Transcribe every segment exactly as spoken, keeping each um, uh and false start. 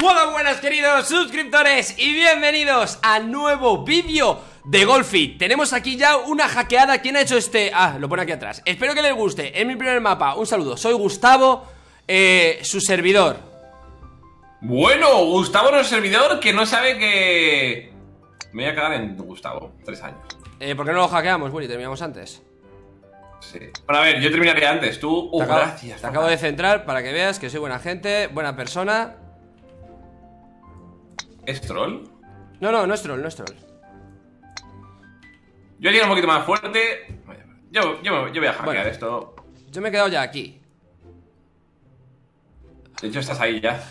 Hola, buenas queridos suscriptores y bienvenidos a nuevo vídeo de Golfi. Tenemos aquí ya una hackeada. ¿Quién ha hecho este? Ah, lo pone aquí atrás. Espero que les guste, es mi primer mapa. Un saludo, soy Gustavo, eh, su servidor. Bueno, Gustavo no es servidor que no sabe que... Me voy a cagar en Gustavo, tres años. eh, ¿Por qué no lo hackeamos, Willy? Terminamos antes. Sí. Bueno, a ver, yo terminaré antes, tú... Uh, te acabo, gracias. Te acabo de centrar para que veas que soy buena gente, buena persona. ¿Es troll? No, no, no es troll, no es troll. Yo haría un poquito más fuerte. Yo, yo, yo voy a hackear Bueno, esto. yo me he quedado ya aquí. De hecho, estás ahí ya.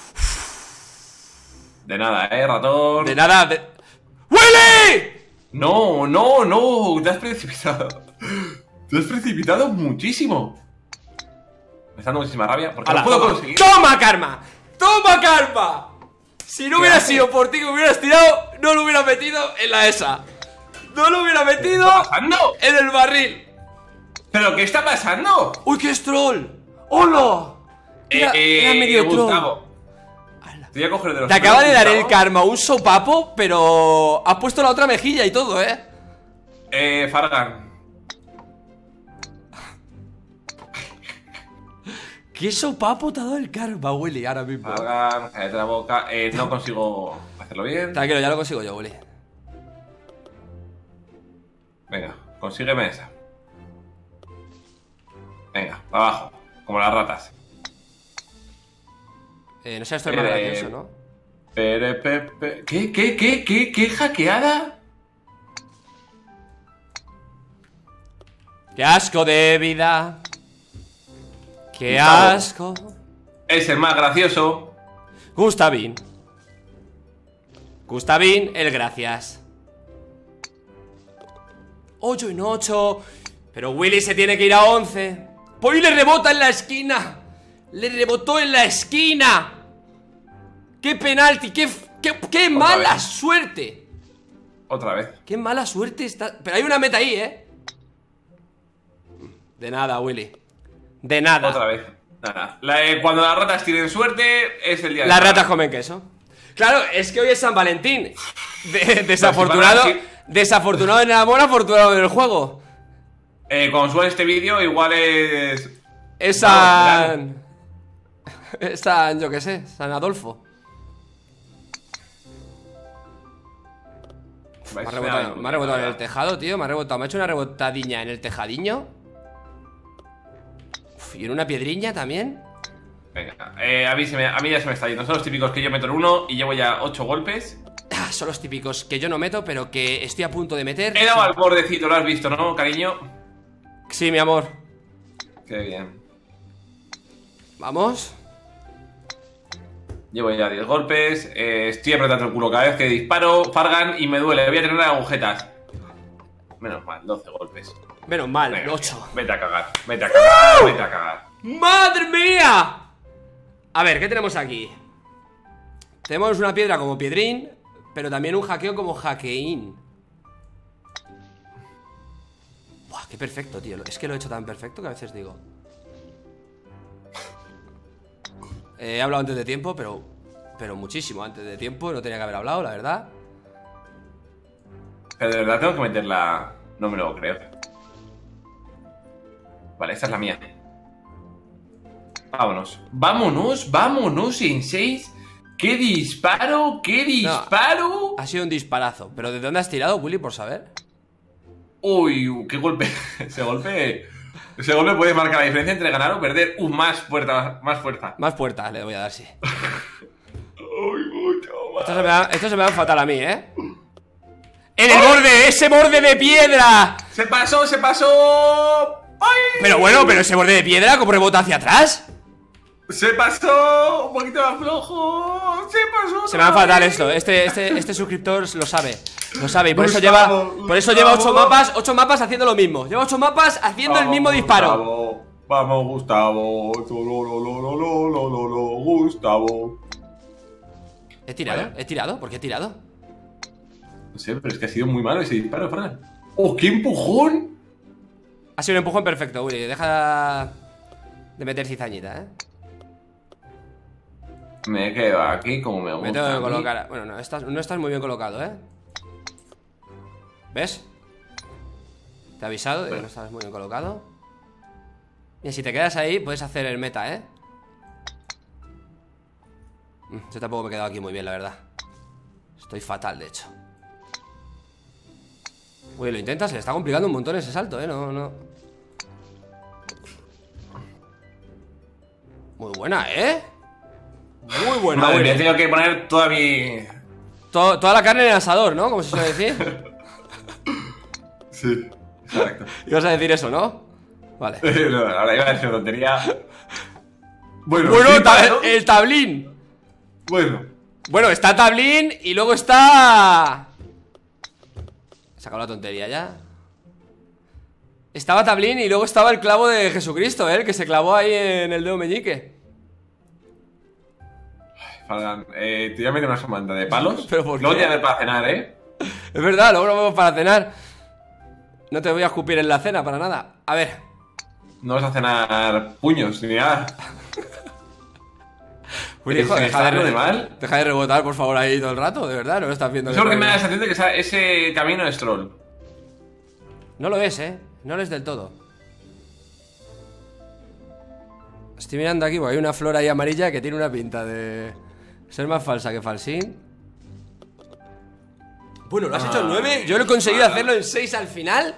De nada, eh, ratón. De nada, de... ¡Willy! No, no, no, te has precipitado. Te has precipitado muchísimo. Me está dando muchísima rabia porque Ala, no puedo toma. conseguir. ¡Toma, karma! ¡Toma, karma! Si no hubiera haces? sido por ti que hubieras tirado, no lo hubiera metido en la esa. No lo hubiera metido ¿Qué está pasando? en el barril. ¿Pero qué está pasando? ¡Uy, qué es troll! ¡Hola! Era, eh, era medio troll. Gustavo, te voy a coger de los Te acaba de pelos, dar el Gustavo. karma un sopapo, pero has puesto la otra mejilla y todo, ¿eh? Eh, Fargan. ¿Qué sopapo te ha dado el karma, Willy, ahora mismo? Fargan, cállate la boca. Eh, no consigo hacerlo bien. Tranquilo, ya lo consigo yo, Willy. Venga, consígueme esa. Venga, para abajo, como las ratas. Eh, no seas tu hermano Eh, gracioso, ¿no? Pere, pe, pe- ¿Qué, qué, qué, qué, qué hackeada? ¡Qué asco de vida! ¡Qué Gustavo. asco! Es el más gracioso. Gustavín. Gustavín, el gracias. ocho en ocho. Pero Willy se tiene que ir a once. Pues le rebota en la esquina. Le rebotó en la esquina. ¡Qué penalti! ¡Qué, qué, qué mala vez. suerte! Otra vez. ¡Qué mala suerte está! Pero hay una meta ahí, ¿eh? De nada, Willy. De nada. Otra vez. Nada. La, eh, cuando las ratas tienen suerte, es el día de Las Fargan. ratas comen queso. Claro, es que hoy es San Valentín. De- desafortunado. sí. Desafortunado en el amor, afortunado en el juego. Eh, cuando suba este vídeo, igual es. Es No, San. Es San, yo qué sé, San Adolfo. Me ha rebotado, me ha rebotado en el tejado, tío. Me ha rebotado, me ha hecho una rebotadiña en el tejadiño. Uf, y en una piedriña también. Venga, eh, a, mí se me, a mí ya se me está yendo. Son los típicos que yo meto en uno y llevo ya ocho golpes. Ah, son los típicos que yo no meto, pero que estoy a punto de meter. He dado Sí. al bordecito, lo has visto, ¿no, cariño? Sí, mi amor. Qué bien. Vamos. Llevo ya diez golpes. eh, Estoy apretando el culo cada vez que disparo. Fargan y me duele. Voy a tener agujetas. Menos mal, doce golpes. Menos mal, Venga, ocho. Vete a cagar, vete a cagar, vete a cagar. ¡Madre mía! A ver, ¿qué tenemos aquí? Tenemos una piedra como piedrín, pero también un hackeo como hackeín. Buah, qué perfecto, tío. Es que lo he hecho tan perfecto que a veces digo. Eh, he hablado antes de tiempo, pero Pero muchísimo antes de tiempo. No tenía que haber hablado, la verdad. Pero de verdad tengo que meterla. No me lo creo. Vale, esta es la mía. Vámonos. Vámonos, vámonos en seis. ¡Qué disparo! ¡Qué disparo! Ha sido un disparazo. ¿Pero de dónde has tirado, Willy, por saber? Uy, qué golpe. Ese golpe. Ese golpe puede marcar la diferencia entre ganar o perder. Uh, más fuerza, más fuerza. Más puertas le voy a dar, sí. Uy, mucho más. Esto se me da, esto se me da fatal a mí, ¿eh? ¡En el borde! ¡Ese borde de piedra! Se pasó, se pasó. ¡Ay! Pero bueno, pero ese borde de piedra, ¿cómo rebota hacia atrás? Se pasó. Un poquito más flojo. Se pasó. Se me da fatal esto. Este, este, este suscriptor lo sabe. Lo sabe y por eso Gustavo, lleva. Por eso lleva ocho Gustavo. mapas. Ocho mapas haciendo lo mismo. Lleva ocho mapas haciendo el mismo disparo. Gustavo, vamos, Gustavo. Lo, lo, lo, lo, lo, lo, lo, lo, Gustavo. ¿He tirado? Vaya. ¿He tirado? ¿Por qué he tirado? No sé, pero es que ha sido muy malo ese disparo, Fran. ¡Oh, qué empujón! Ha sido un empujón perfecto, Willy. Deja de meter cizañita, ¿eh? Me quedo aquí como me gusta. Me tengo que a mí. colocar. Bueno, no estás, no estás muy bien colocado, ¿eh? ¿Ves? Te he avisado de que no estás muy bien colocado. Y si te quedas ahí, puedes hacer el meta, ¿eh? Yo tampoco me he quedado aquí muy bien, la verdad. Estoy fatal, de hecho. Uy, lo intenta, se le está complicando un montón ese salto, ¿eh? No, no. Muy buena, ¿eh? Muy buena. Madre mía, he Willy. tenido que poner toda mi... To- toda la carne en el asador, ¿no? Como se suele decir. Sí, exacto. Ibas a decir eso, ¿no? Vale. No, ahora iba a decir tontería. Bueno, Bueno, sí, ta- ¿no? el tablín. Bueno. Bueno, está tablín y luego está... He sacado la tontería ya. Estaba tablín y luego estaba el clavo de Jesucristo, ¿eh? El que se clavó ahí en el dedo meñique. Falgan, eh, te voy a meter una semana de palos. ¿Pero por Luego qué? te voy a ver para cenar, ¿eh? Es verdad, luego nos vemos para cenar. No te voy a escupir en la cena para nada. A ver. No vas a cenar puños ni nada. Willy, hijo, ¿Se me deja, está de dando de re- mal? deja de rebotar, por favor, ahí todo el rato, de verdad, no lo estás viendo. Eso porque que- me da la sensación de que esa- ese camino es troll. No lo es, ¿eh? No lo es del todo. Estoy mirando aquí, porque hay una flor ahí amarilla que tiene una pinta de ser más falsa que falsín. Bueno, lo has Ah, hecho en nueve. Yo lo he conseguido vale. hacerlo en seis al final.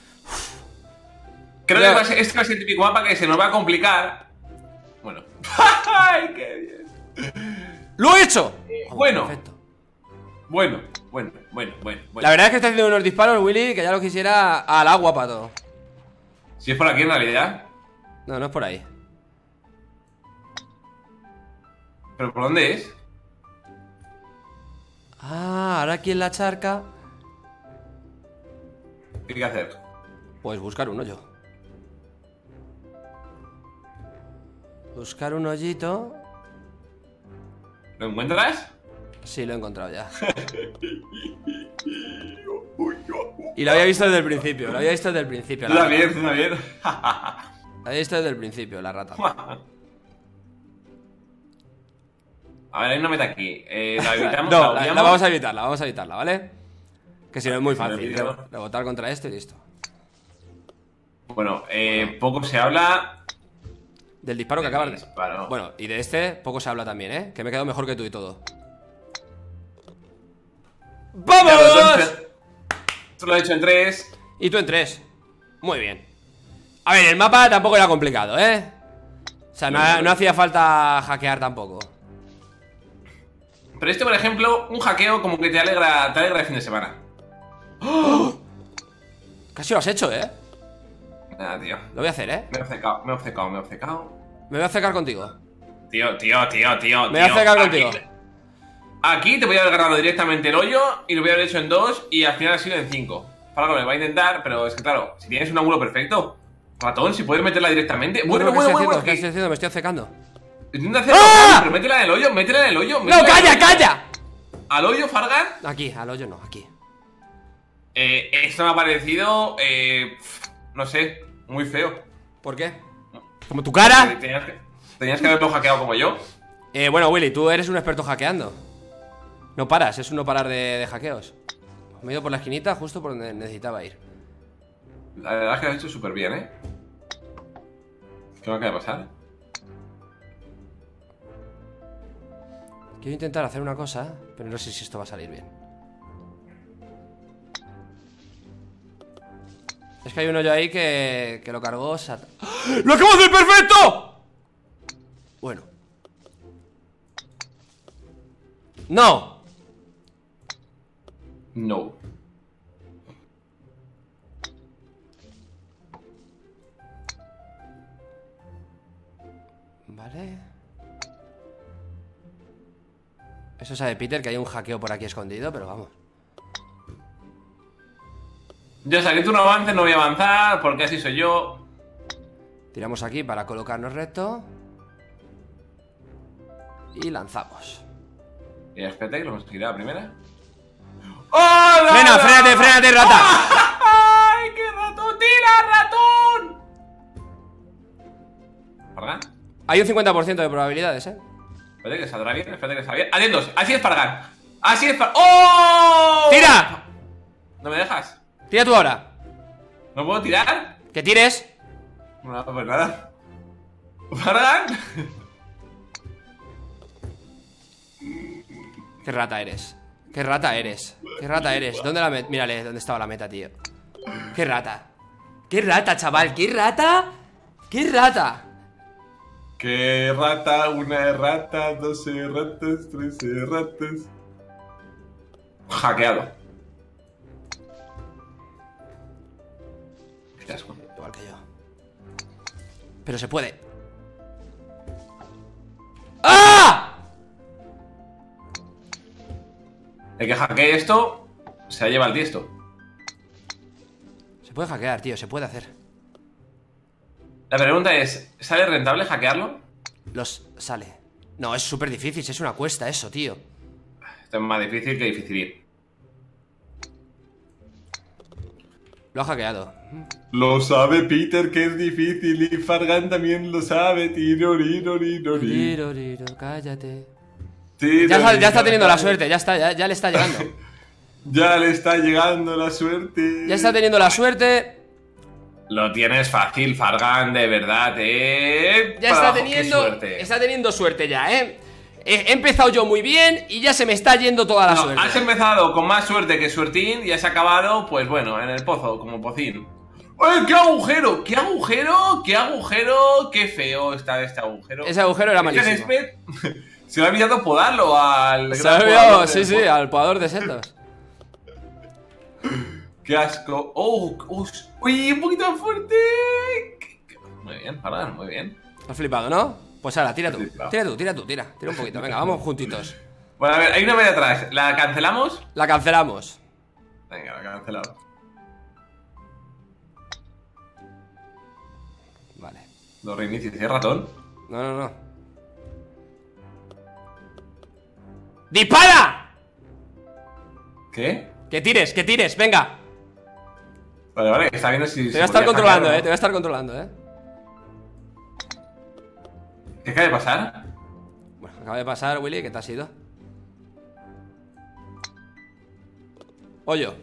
Creo Ya. que va a ser, este va a ser el típico mapa que se nos va a complicar. Bueno. ¡Ay, qué bien! ¡Lo he hecho! Bueno. Perfecto. Bueno, bueno, bueno, bueno, bueno. La verdad es que está haciendo unos disparos, Willy, que ya lo quisiera al agua para todo. Si es por aquí en realidad. No, no es por ahí. ¿Pero por dónde es? Ah, ahora aquí en la charca. ¿Qué hay que hacer? Pues buscar un hoyo. Buscar un hoyito. ¿Lo encuentras? Sí, lo he encontrado ya. Y lo había visto desde el principio, lo había visto desde el principio. Tú La, también, tú también. lo había visto desde el principio, la rata. A ver, hay una meta aquí. Eh, la evitamos. No, la la, obviamos. la vamos a evitarla, vamos a evitarla, ¿vale? Que si no es muy Sí, la fácil. evitamos. Re- Rebotar contra esto y listo. Bueno, eh, poco se habla. Del disparo que Del acabas de... disparo. Bueno, y de este poco se habla también, ¿eh? Que me he quedado mejor que tú y todo. Ya, pero ¡Vamos! entonces, Esto lo he hecho en tres. Y tú en tres. Muy bien. A ver, el mapa tampoco era complicado, ¿eh? O sea, no, no hacía falta hackear tampoco. Pero este, por ejemplo, un hackeo como que te alegra, te alegra el fin de semana. Casi lo has hecho, ¿eh? Nada, tío. Lo voy a hacer, ¿eh? Me he obcecado, me he obcecado, me he obcecado. Me voy a acercar contigo. Tío, tío, tío, tío. Me voy a tío. acercar Aquí- contigo. Aquí te voy a haber ganado directamente el hoyo y lo voy a haber hecho en dos y al final ha sido en cinco. Falco me va a intentar, pero es que claro, si tienes un ángulo perfecto, ratón, si puedes meterla directamente. Bueno, ¿Qué bueno, estoy bueno, haciendo? bueno. ¿Qué estoy haciendo? Me estoy acercando. Intenta hacerlo, ¡Ah! pero métela en el hoyo, métela en el hoyo. ¡No, métela en calla, el hoyo. calla! Al hoyo, Fargan. Aquí, al hoyo no, aquí. Eh, esto me ha parecido, eh, no sé, muy feo. ¿Por qué? Como tu cara. Tenías que, tenías que haberlo hackeado como yo. Eh, bueno, Willy, tú eres un experto hackeando. No paras, es un no parar de, de hackeos. Me he ido por la esquinita justo por donde necesitaba ir. La verdad es que lo has hecho súper bien, ¿eh? ¿Qué me acaba de pasar? Quiero intentar hacer una cosa, pero no sé si esto va a salir bien. Es que hay un hoyo ahí que, que lo cargó Sat... ¡Ah! ¡Lo acabo de hacer perfecto! Bueno. ¡No! No. Vale. Eso sabe Peter, que hay un hackeo por aquí escondido, pero vamos. Ya sé que tú no avances, no voy a avanzar, porque así soy yo. Tiramos aquí para colocarnos recto. Y lanzamos. Y espérate que lo conseguiré a la primera. ¡Frena, frénate, frénate, rata! ¡Ay, qué ratón! ¡Tira, ratón! ¿Fargan? Hay un cincuenta por ciento de probabilidades, ¿eh? Espérate que saldrá bien, espérate que salga bien. Atentos, así es Fargan. Así es Fargan. ¡Oh! ¡Tira! ¿No me dejas? Tira tú ahora. ¿No puedo tirar? Que tires. No, pues nada. Fargan. Qué rata eres. Qué rata eres. Qué rata eres. ¿Dónde la meta? Mírale, ¿dónde estaba la meta, tío? Qué rata. Qué rata, chaval. Qué rata. Qué rata. Qué rata, una rata, doce ratas, trece ratas. Hackeado. Qué asco. Igual que yo. Pero se puede. ¡Ah! El que hackee esto se lleva el tiesto. Se puede hackear, tío, se puede hacer. La pregunta es, ¿sale rentable hackearlo? Los sale. No, es súper difícil, es una cuesta eso, tío. Esto es más difícil que difícil. Lo ha hackeado. Lo sabe Peter que es difícil y Fargan también lo sabe. Tiro, tiro, tiro, Tiro, tiro, cállate. tiro, Ya, está- ya está tiro, teniendo la cállate. suerte, ya está, ya, ya le está llegando. Ya le está llegando la suerte. Ya está teniendo la suerte. Lo tienes fácil, Fargan, de verdad, eh. Ya Para está abajo, qué teniendo. suerte. Está teniendo suerte ya, eh. He, he empezado yo muy bien y ya se me está yendo toda la No, suerte. has empezado con más suerte que suertín y has acabado, pues bueno, en el pozo, como pocín. ¡Oye, qué agujero! ¡Qué agujero! ¡Qué agujero! ¡Qué feo está este agujero! Ese agujero era Este malísimo. césped, se le ha olvidado podarlo al. Se gran ha podador olvidado, del sí, sí, pozo. al podador de setos. ¡Qué asco! ¡Oh! oh ¡Uy! ¡Un poquito más fuerte! Muy bien, Fargan, muy bien. Has flipado, ¿no? Pues ahora, tira tú. He flipado. Tira tú, tira tú, tira. Tira un poquito. Venga, vamos juntitos. Bueno, a ver, hay una media atrás. ¿La cancelamos? La cancelamos. Venga, la cancelamos. Vale. Lo reinicio. ¿Es ratón? No, no, no. ¡Dispara! ¿Qué? Que tires, que tires, venga. Vale, vale, está viendo si. Te voy a estar controlando, eh. Te voy a estar controlando, eh. ¿Qué acaba de pasar? Bueno, acaba de pasar, Willy, ¿qué te has ido? Hoyo.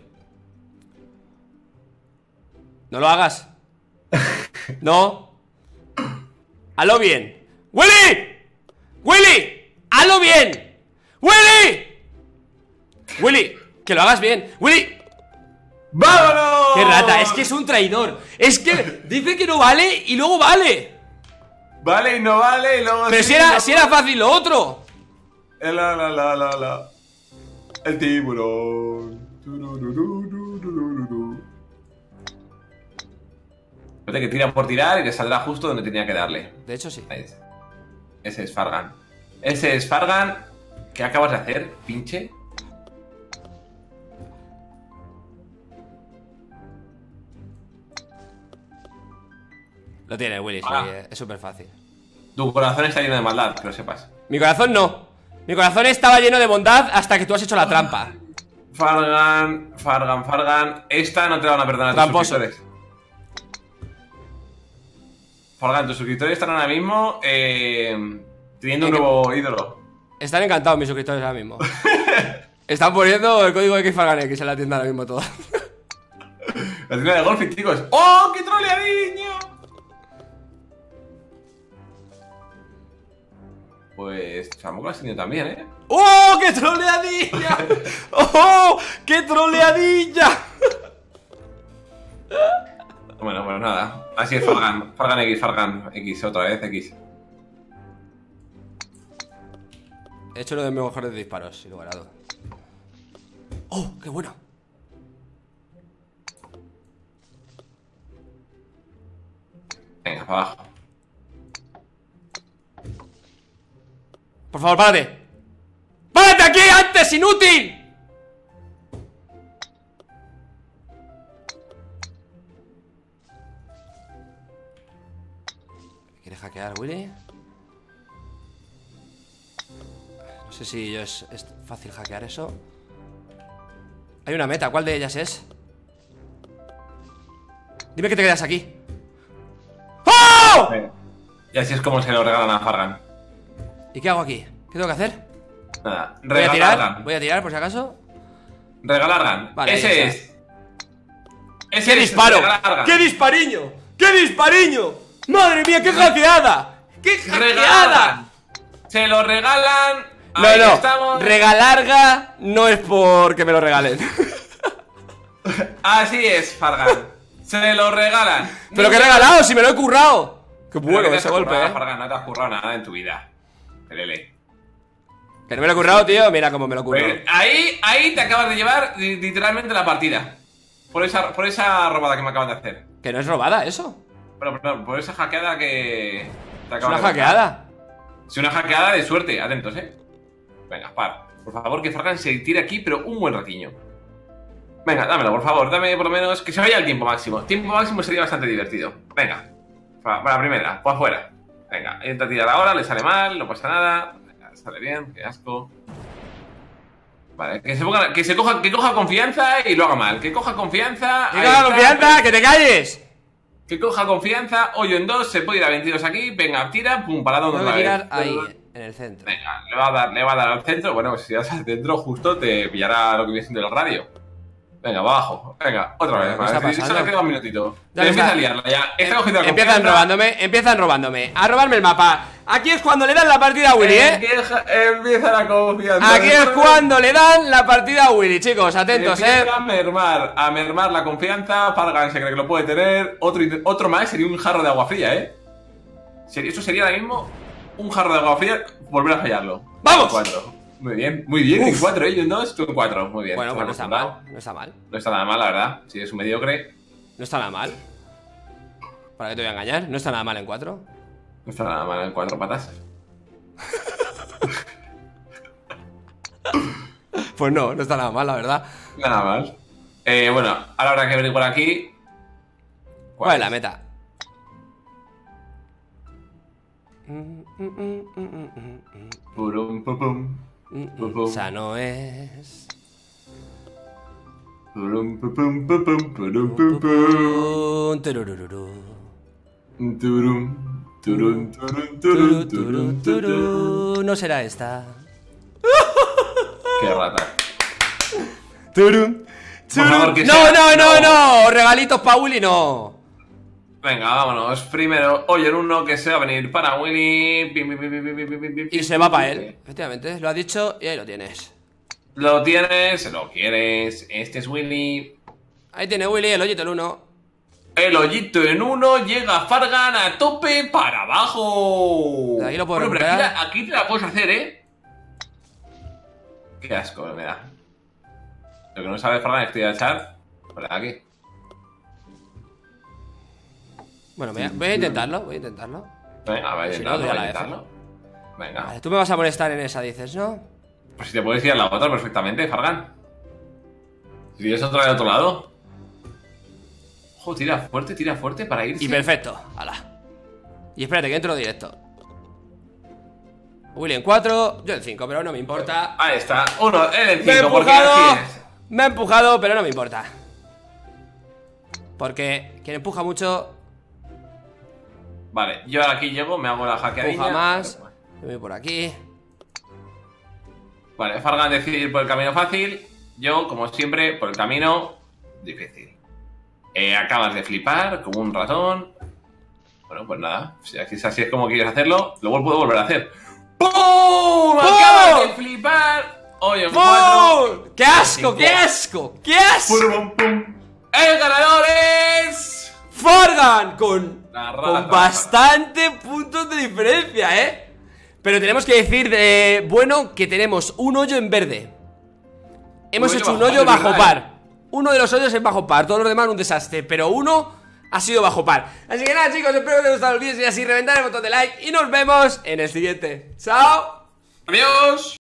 No lo hagas. No. Hazlo bien. ¡Willy! ¡Willy! ¡Hazlo bien! ¡Willy! ¡Willy! Que lo hagas bien. ¡Willy! ¡Vámonos! ¡Qué rata! Es que es un traidor. Es que dice que no vale y luego vale. Vale y no vale y luego. Pero sí, si era, no- si era fácil lo otro. La, la, la, la, la. El tiburón. Turururururururu. Espérate que tira por tirar y le saldrá justo donde tenía que darle. De hecho, sí. Ahí es. Ese es Fargan. Ese es Fargan. ¿Qué acabas de hacer, pinche? Lo tiene, Willy, sí, Ah. eh, es súper fácil. Tu corazón está lleno de maldad, que lo sepas. Mi corazón no. Mi corazón estaba lleno de bondad hasta que tú has hecho la trampa. Fargan, Fargan, Fargan. Esta no te la van a perdonar tus Tramposo. suscriptores. Fargan, tus suscriptores están ahora mismo eh, teniendo un ¿En qué? nuevo ídolo. Están encantados mis suscriptores ahora mismo. Están poniendo el código X Fargan X en la tienda ahora mismo todo. La tienda de golf, chicos. ¡Oh, qué troleadiño! Pues tampoco lo has tenido también, ¿eh? ¡Oh, qué troleadilla! ¡Oh, qué troleadilla! Bueno, bueno, nada. Así es Fargan. Fargan X, Fargan X, otra vez X. He hecho uno de mis mejores disparos, sin lugar a dudas. ¡Oh, qué bueno! Venga, para abajo. Por favor, párate. ¡Párate aquí antes, inútil! ¿Quieres hackear, Willy? No sé si yo es, es fácil hackear eso. Hay una meta, ¿cuál de ellas es? Dime que te quedas aquí. ¡Oh! Y así es como se lo regalan a Fargan. ¿Y qué hago aquí? ¿Qué tengo que hacer? Nada, Voy a tirar, regalargan. voy a tirar por si acaso. Regalargan. Vale, ahí Ese está. es. Ese ¡Qué es disparo! regalargan. ¡Qué dispariño! ¡Qué dispariño! ¡Madre mía, qué hackeada! ¡Qué hackeada! Regalargan. Se lo regalan. No, Ahí no, estamos. regalarga no es porque me lo regalen. Así es, Fargan. Se lo regalan. Pero que he regalado, si me lo he currado. Qué Pero bueno que te ese has golpe, currado, eh. Fargan, no te has currado nada en tu vida. Pelele. Que no me lo he currado, tío, mira cómo me lo he currado. Pues ahí, ahí te acabas de llevar li- literalmente la partida. Por esa, por esa robada que me acabas de hacer. Que no es robada eso. Pero, pero por esa hackeada que te Es acabas una de montar. hackeada. Es una hackeada de suerte, atentos, eh. Venga, par. Por favor, que Fargan se tire aquí, pero un buen ratiño. Venga, dámelo, por favor, dame por lo menos que se vaya el tiempo máximo. Tiempo máximo sería bastante divertido. Venga, para la primera, pues afuera. Venga, intenta tirar ahora, le sale mal, no pasa nada. Venga, sale bien, qué asco. Vale, que se, ponga, que se coja, que coja confianza y lo haga mal. Que coja confianza. ¡Que ahí coja está. confianza! ¡Que te calles! Que coja confianza, hoyo en dos, se puede ir a veintidós aquí. Venga, tira, pum, parado Tengo otra que vez. tirar ahí, en el centro. Venga, le va a dar, le va a dar al centro. Bueno, pues si vas al centro justo te pillará lo que viene siendo el radio. Venga, va abajo. Venga, otra vez. ¿Qué Vale, está si solo pasando? queda un minutito. Ya Te está. empieza a liarla ya. Está cogiendo la Empiezan confianza. robándome, empiezan robándome. A robarme el mapa. Aquí es cuando le dan la partida a Willy, ¿eh? Empieza, empieza la confianza. Aquí es cuando le dan la partida a Willy, chicos, atentos, Empieza eh. a mermar, a mermar la confianza. Fargan se cree que lo puede tener. Otro, int- otro más sería un jarro de agua fría, ¿eh? Sería- Eso sería ahora mismo un jarro de agua fría. Volver a fallarlo. ¡Vamos! En cuatro. Muy bien, muy bien. En Uf. cuatro, ellos en dos, tú en cuatro. Muy bien. Bueno, pues no Estás está acostumbrado. mal, no está mal. No está nada mal, la verdad. Si es un mediocre, No está nada mal. ¿Para qué te voy a engañar? No está nada mal en cuatro. no está nada mal en cuatro patas. Pues no, no está nada mal, la verdad. Nada mal. Eh, bueno, ahora habrá que venir por aquí. ¿Cuál es la meta? Purum, pupum. Pupum. Esa no es. Purum, pupum, pupum, purum, pupum. Un tururururu. Turum, turum, turum, Turu, turum, turu, turum, turum. turu. No será esta. Qué rata. Turum, Por favor, que No, sea- no, no, no. no. Regalitos pa' Willy, no. Venga, vámonos. Primero, hoy en uno que se va a venir para Willy. Pim, pim, pim, pim, pim, pim, pim, pim, Y se va para él. Efectivamente, lo has dicho y ahí lo tienes. Lo tienes, lo quieres. Este es Willy. Ahí tiene Willy, el hoyito, el uno. El hoyito en uno, llega Fargan a tope para abajo. De ahí lo puedo Bueno, pero aquí, recuperar. la- aquí te la puedes hacer, ¿eh? Qué asco me da. Lo que no sabe Fargan es que te voy a echar por aquí. Bueno, voy a, voy a intentarlo, voy a intentarlo. Venga, va a Si no, intentarlo, doy a va a la intentarlo. Venga. Vale, tú me vas a molestar en esa, dices, ¿no? Pues si te puedes ir a la otra perfectamente, Fargan. Si tienes otra del otro lado. Ojo, tira fuerte, tira fuerte para irse. Y perfecto, ala. Y espérate, que entro directo. Willy en cuatro, yo en cinco, pero no me importa. Ahí está. Uno, él en Me he cinco, porque empujado, así es. me ha empujado, pero no me importa. Porque quien empuja mucho, Vale, yo aquí llego, me hago la hackeadilla. empuja más. Me voy por aquí. Vale, Fargan decide ir por el camino fácil. Yo, como siempre, por el camino difícil. Eh, acabas de flipar como un ratón. Bueno, pues nada, si así es, así es como quieres hacerlo, luego puedo volver a hacer. ¡Pum! Acabas de flipar. Oye, en cuatro. ¡Pum! ¡Qué asco, Cinco. qué asco, qué asco! Pum, pum. El ganador es Fargan con, La rata. con bastante puntos de diferencia, ¿eh? Pero tenemos que decir de bueno que tenemos un hoyo en verde. Hemos hoyo hecho un bajo hoyo par, bajo ¿verdad? par. Uno de los hoyos es bajo par, todos los demás un desastre. Pero uno ha sido bajo par. Así que nada, chicos, espero que os haya gustado el vídeo y así reventar el botón de like. Y nos vemos en el siguiente. ¡Chao! Adiós.